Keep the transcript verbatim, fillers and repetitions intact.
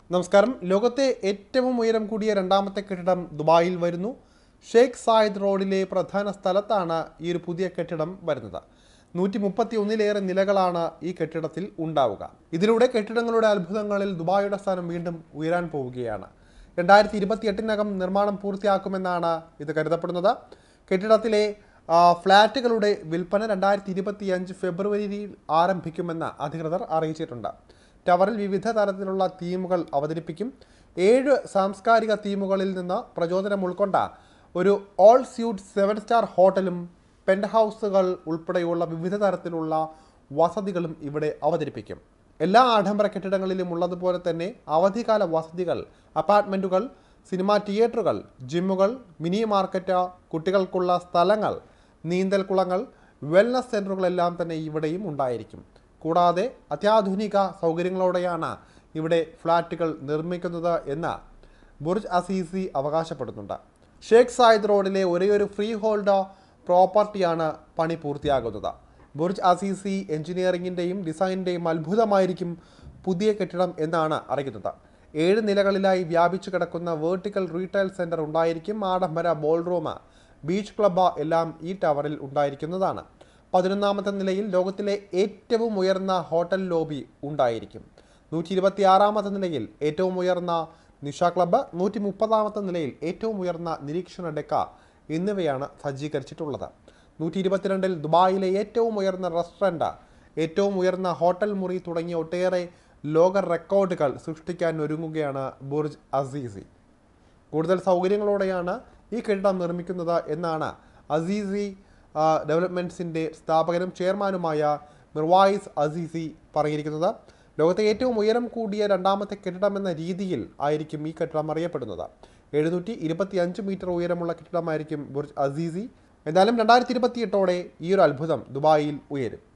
നമസ്കാരം. ലോകത്തെ ഏറ്റവും ഉയരം കൂടിയ രണ്ടാമത്തെ കെട്ടിടം ദുബായിൽ വരുന്നു. ഷെയ്ഖ് സായിദ് റോഡിലെ പ്രധാന സ്ഥലത്താണ് ഈ ഒരു പുതിയ കെട്ടിടം വരുന്നത്. നൂറ്റി മുപ്പത്തി ഒന്നിലേറെ നിലകളാണ് ഈ കെട്ടിടത്തിൽ ഉണ്ടാവുക. ഇതിലൂടെ കെട്ടിടങ്ങളുടെ അത്ഭുതങ്ങളിൽ ദുബായിയുടെ സ്ഥാനം വീണ്ടും ഉയരാൻ പോവുകയാണ്. രണ്ടായിരത്തി ഇരുപത്തി എട്ടിനകം നിർമ്മാണം പൂർത്തിയാക്കുമെന്നാണ് ഇത് കരുതപ്പെടുന്നത്. കെട്ടിടത്തിലെ ഫ്ളാറ്റുകളുടെ വിൽപ്പന രണ്ടായിരത്തി ഇരുപത്തി അഞ്ച് ഫെബ്രുവരിയിൽ ആരംഭിക്കുമെന്ന് അധികൃതർ അറിയിച്ചിട്ടുണ്ട്. ടവറിൽ വിവിധ തരത്തിലുള്ള തീമുകൾ അവതരിപ്പിക്കും. ഏഴ് സാംസ്കാരിക തീമുകളിൽ നിന്ന് പ്രചോദനം ഉൾക്കൊണ്ട ഒരു ഓൾ സ്യൂട്ട് സെവൻ സ്റ്റാർ ഹോട്ടലും പെൻറ്റ് ഹൗസുകൾ ഉൾപ്പെടെയുള്ള വിവിധ തരത്തിലുള്ള വസതികളും ഇവിടെ അവതരിപ്പിക്കും. എല്ലാ ആഡംബര കെട്ടിടങ്ങളിലും ഉള്ളതുപോലെ തന്നെ അവധിക്കാല വസതികൾ, അപ്പാർട്ട്മെൻറ്റുകൾ, സിനിമാ തിയേറ്ററുകൾ, ജിമ്മുകൾ, മിനി മാർക്കറ്റ്, കുട്ടികൾക്കുള്ള സ്ഥലങ്ങൾ, നീന്തൽക്കുളങ്ങൾ, വെൽനസ് സെൻ്ററുകളെല്ലാം തന്നെ ഇവിടെയും ഉണ്ടായിരിക്കും. കൂടാതെ അത്യാധുനിക സൗകര്യങ്ങളോടെയാണ് ഇവിടെ ഫ്ളാറ്റുകൾ നിർമ്മിക്കുന്നത് എന്ന് ബുർജ് അസീസി അവകാശപ്പെടുന്നുണ്ട്. ഷെയ്ഖ് സായിദ് റോഡിലെ ഒരേയൊരു ഫ്രീ ഹോൾഡ് പ്രോപ്പർട്ടിയാണ് പണി പൂർത്തിയാകുന്നത്. ബുർജ് അസീസി എഞ്ചിനീയറിംഗിൻ്റെയും ഡിസൈനിൻ്റെയും അത്ഭുതമായിരിക്കും പുതിയ കെട്ടിടം എന്നാണ് അറിയുന്നത്. ഏഴ് നിലകളിലായി വ്യാപിച്ചു കിടക്കുന്ന വേർട്ടിക്കൽ റീറ്റെയിൽ സെൻറ്റർ ഉണ്ടായിരിക്കും. ആഡംബര ബോൾറൂം, ബീച്ച് ക്ലബ്ബ് എല്ലാം ഈ ടവറിൽ ഉണ്ടായിരിക്കുന്നതാണ്. പതിനൊന്നാമത്തെ നിലയിൽ ലോകത്തിലെ ഏറ്റവും ഉയർന്ന ഹോട്ടൽ ലോബി ഉണ്ടായിരിക്കും. നൂറ്റി ഇരുപത്തി ആറാമത്തെ നിലയിൽ ഏറ്റവും ഉയർന്ന നിഷ ക്ലബ്ബ്, നൂറ്റി മുപ്പതാമത്തെ നിലയിൽ ഏറ്റവും ഉയർന്ന നിരീക്ഷണ ഡെക്ക എന്നിവയാണ് സജ്ജീകരിച്ചിട്ടുള്ളത്. നൂറ്റി ഇരുപത്തിരണ്ടിൽ ദുബായിലെ ഏറ്റവും ഉയർന്ന റെസ്റ്റോറൻറ്റ്, ഏറ്റവും ഉയർന്ന ഹോട്ടൽ മുറി തുടങ്ങിയ ഒട്ടേറെ ലോക റെക്കോർഡുകൾ സൃഷ്ടിക്കാൻ ഒരുങ്ങുകയാണ് ബുർജ് അസീസി. കൂടുതൽ സൗകര്യങ്ങളോടെയാണ് ഈ കെട്ടിടം നിർമ്മിക്കുന്നത് എന്നാണ് അസീസി ഡെവലപ്മെൻറ്റ്സിൻ്റെ സ്ഥാപകനും ചെയർമാനുമായ മിർവായിസ് അസീസി പറഞ്ഞിരിക്കുന്നത്. ലോകത്തെ ഏറ്റവും ഉയരം കൂടിയ രണ്ടാമത്തെ കെട്ടിടമെന്ന രീതിയിൽ ആയിരിക്കും ഈ കെട്ടിടം അറിയപ്പെടുന്നത്. എഴുന്നൂറ്റി ഇരുപത്തി അഞ്ച് മീറ്റർ ഉയരമുള്ള കെട്ടിടമായിരിക്കും ബുർജ് അസീസി. എന്തായാലും രണ്ടായിരത്തി ഇരുപത്തി എട്ടോടെ ഈ ഒരു അത്ഭുതം ദുബായിൽ ഉയരും.